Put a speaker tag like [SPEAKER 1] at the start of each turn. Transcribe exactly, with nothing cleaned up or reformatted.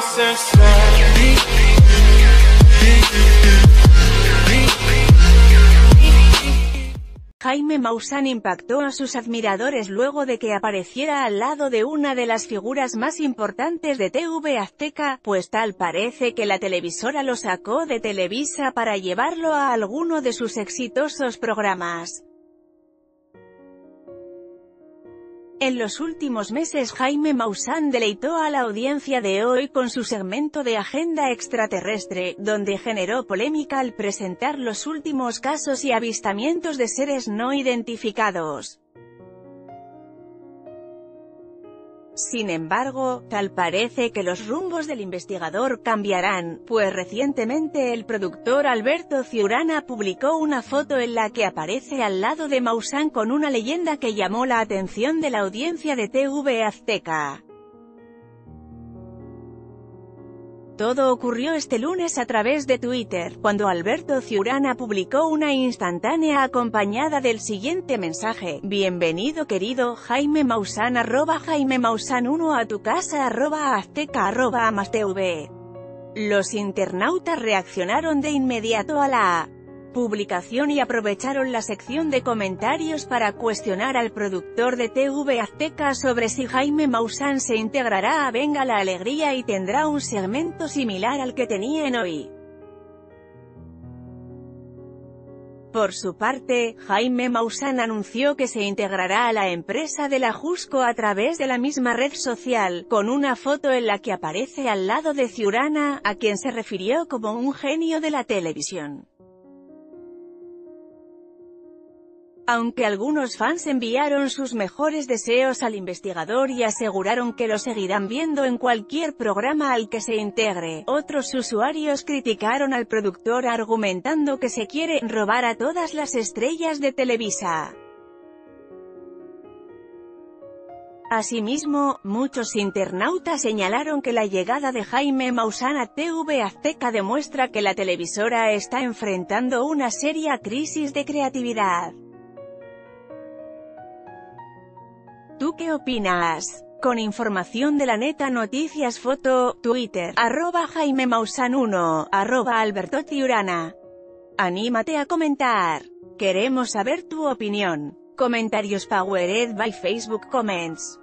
[SPEAKER 1] Jaime Maussan impactó a sus admiradores luego de que apareciera al lado de una de las figuras más importantes de T V Azteca, pues tal parece que la televisora lo sacó de Televisa para llevarlo a alguno de sus exitosos programas. En los últimos meses Jaime Maussan deleitó a la audiencia de Hoy con su segmento de Agenda Extraterrestre, donde generó polémica al presentar los últimos casos y avistamientos de seres no identificados. Sin embargo, tal parece que los rumbos del investigador cambiarán, pues recientemente el productor Alberto Ciurana publicó una foto en la que aparece al lado de Maussan con una leyenda que llamó la atención de la audiencia de T V Azteca. Todo ocurrió este lunes a través de Twitter, cuando Alberto Ciurana publicó una instantánea acompañada del siguiente mensaje: bienvenido querido Jaime Maussan, arroba Jaime Maussan uno a tu casa, arroba azteca, arroba amastv. Los internautas reaccionaron de inmediato a la publicación y aprovecharon la sección de comentarios para cuestionar al productor de T V Azteca sobre si Jaime Maussan se integrará a Venga la Alegría y tendrá un segmento similar al que tenía en Hoy. Por su parte, Jaime Maussan anunció que se integrará a la empresa de la Jusco a través de la misma red social, con una foto en la que aparece al lado de Ciurana, a quien se refirió como un genio de la televisión. Aunque algunos fans enviaron sus mejores deseos al investigador y aseguraron que lo seguirán viendo en cualquier programa al que se integre, otros usuarios criticaron al productor argumentando que se quiere robar a todas las estrellas de Televisa. Asimismo, muchos internautas señalaron que la llegada de Jaime Maussan a T V Azteca demuestra que la televisora está enfrentando una seria crisis de creatividad. ¿Tú qué opinas? Con información de La Neta Noticias Foto, Twitter, arroba Jaime Maussan uno, arroba Alberto Ciurana. Anímate a comentar. Queremos saber tu opinión. Comentarios powered by Facebook Comments.